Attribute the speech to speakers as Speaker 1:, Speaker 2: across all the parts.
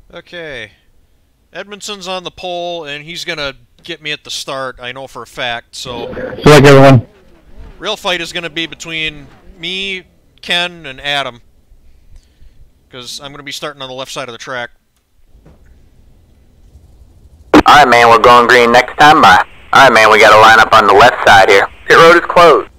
Speaker 1: Okay. Edmondson's on the pole, and he's gonna get me at the start, I know for a fact, so
Speaker 2: Good luck, everyone.
Speaker 1: real fight is gonna be between me, Ken, and Adam. Because I'm gonna be starting on the left side of the track.
Speaker 3: Alright, man, we're going green next time by. Alright, man, we gotta line up on the left side here. Pit road is closed.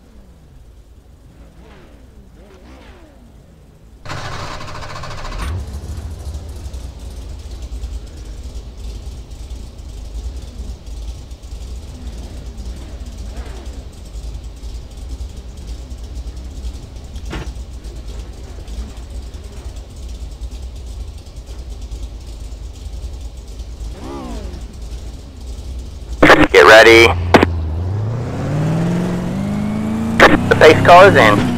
Speaker 3: Get ready. The pace car is in.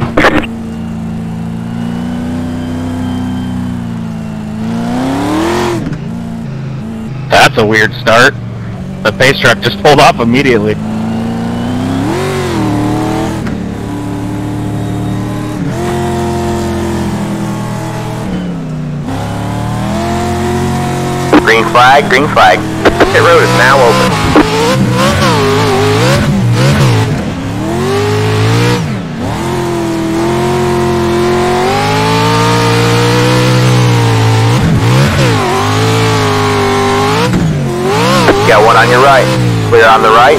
Speaker 2: That's a weird start. The pace truck just pulled off immediately.
Speaker 3: Green flag, green flag. Pit road is now open. Got one on your right. Clear on the right.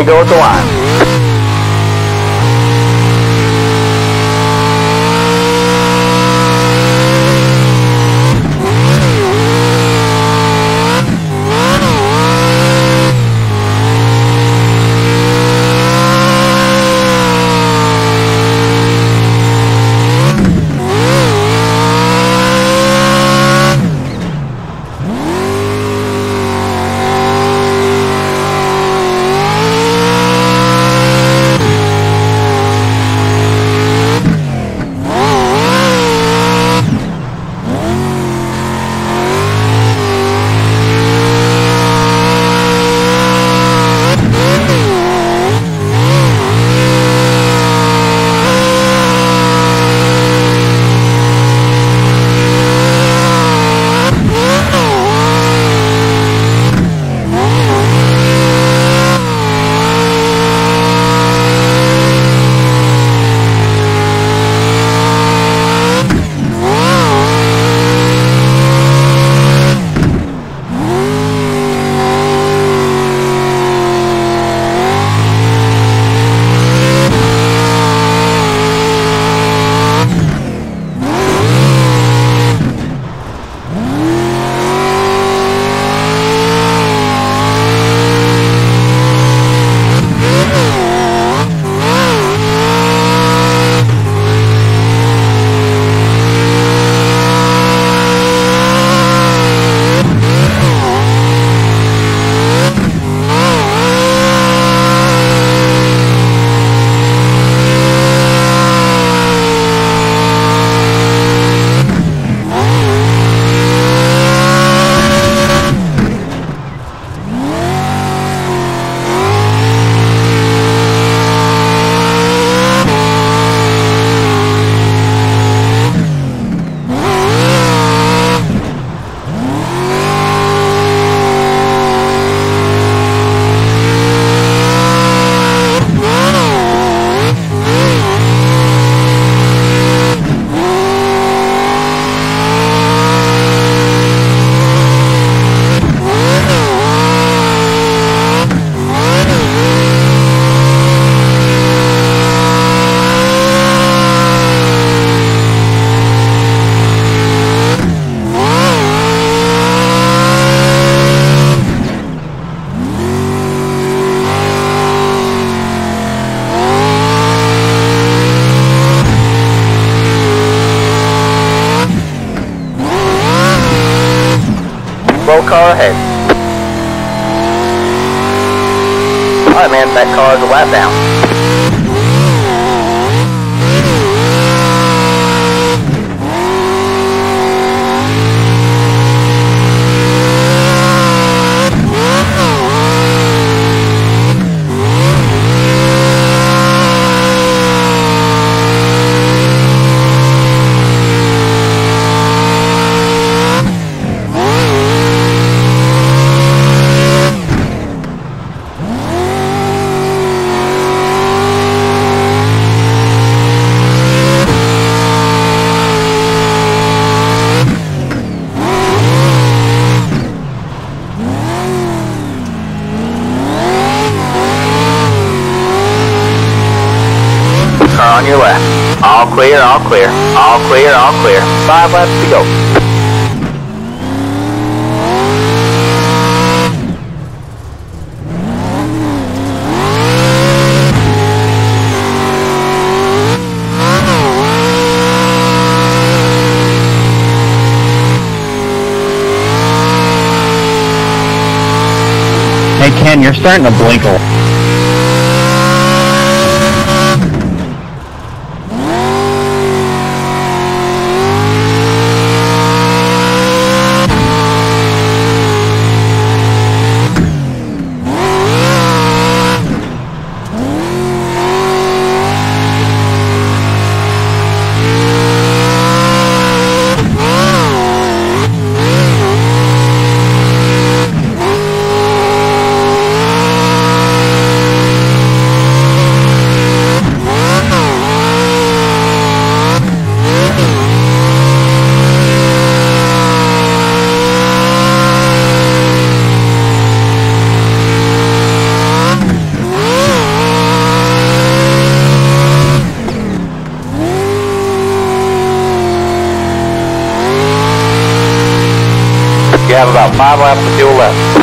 Speaker 3: go at the line. Car ahead. Alright man, that car is a lap down. On your left. All clear, all clear. All clear, all clear. 5 laps to go.
Speaker 2: Hey Ken, you're starting to blink a lot.
Speaker 3: have about 5 laps of fuel left.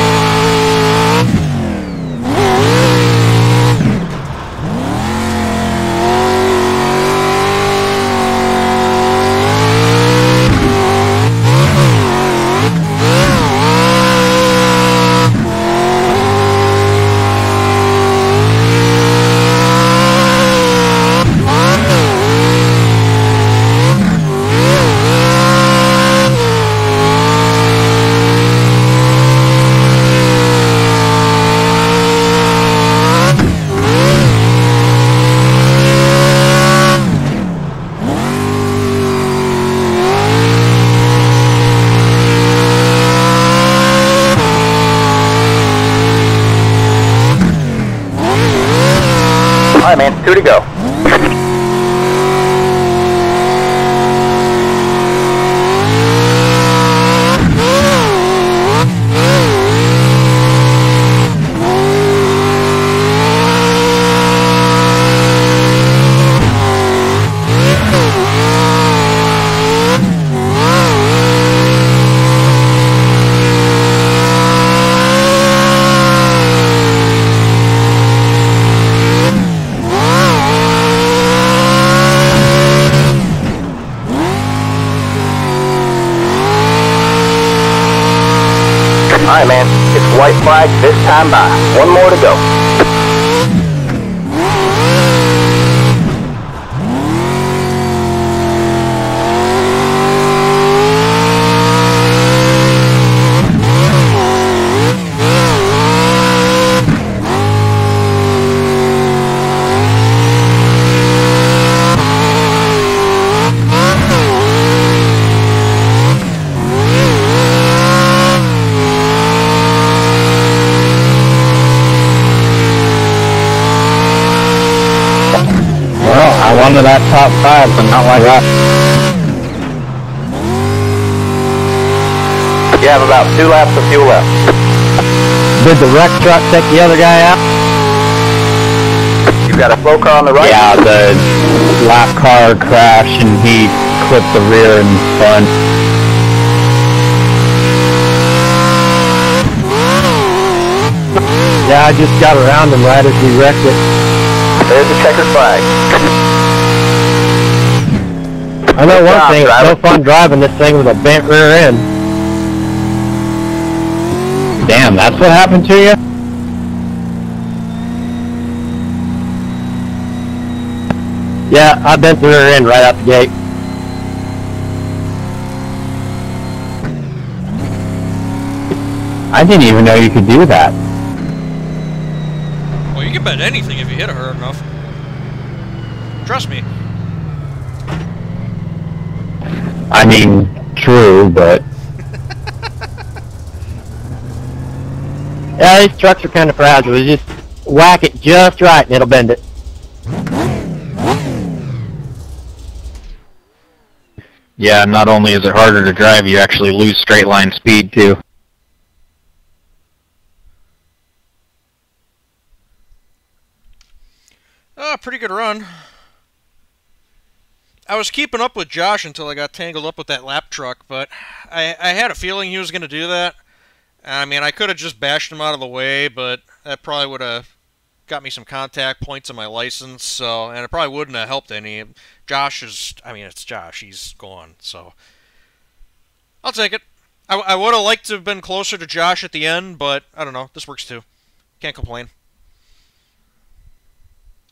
Speaker 3: Alright, man, 2 to go. Alright, man, it's white flag this time by. 1 more to go.
Speaker 2: One of that top 5, but not like that.
Speaker 3: You have about 2 laps of fuel left.
Speaker 2: Did the wreck truck take the other guy out?
Speaker 3: You've got a slow car on the right.
Speaker 2: Yeah, the lap car crashed and he clipped the rear and spun. Yeah, I just got around him right as we wrecked it.
Speaker 3: There's the checkered flag.
Speaker 2: I know one thing, it's no fun driving this thing with a bent rear end. Damn, that's what happened to you? Yeah, I bent the rear end right out the gate. I didn't even know you could do that.
Speaker 1: Well, you can bend anything if you hit it hard enough. Trust me.
Speaker 2: I mean, true, but... yeah, these trucks are kind of fragile. You just whack it just right and it'll bend it. Yeah, not only is it harder to drive, you actually lose straight line speed, too.
Speaker 1: Oh, pretty good run. I was keeping up with Josh until I got tangled up with that lap truck, but I had a feeling he was going to do that. I mean, I could have just bashed him out of the way, but that probably would have got me some contact points on my license, so, and it probably wouldn't have helped any. Josh is, I mean, it's Josh. He's gone, so I'll take it. I would have liked to have been closer to Josh at the end, but I don't know. This works too. Can't complain.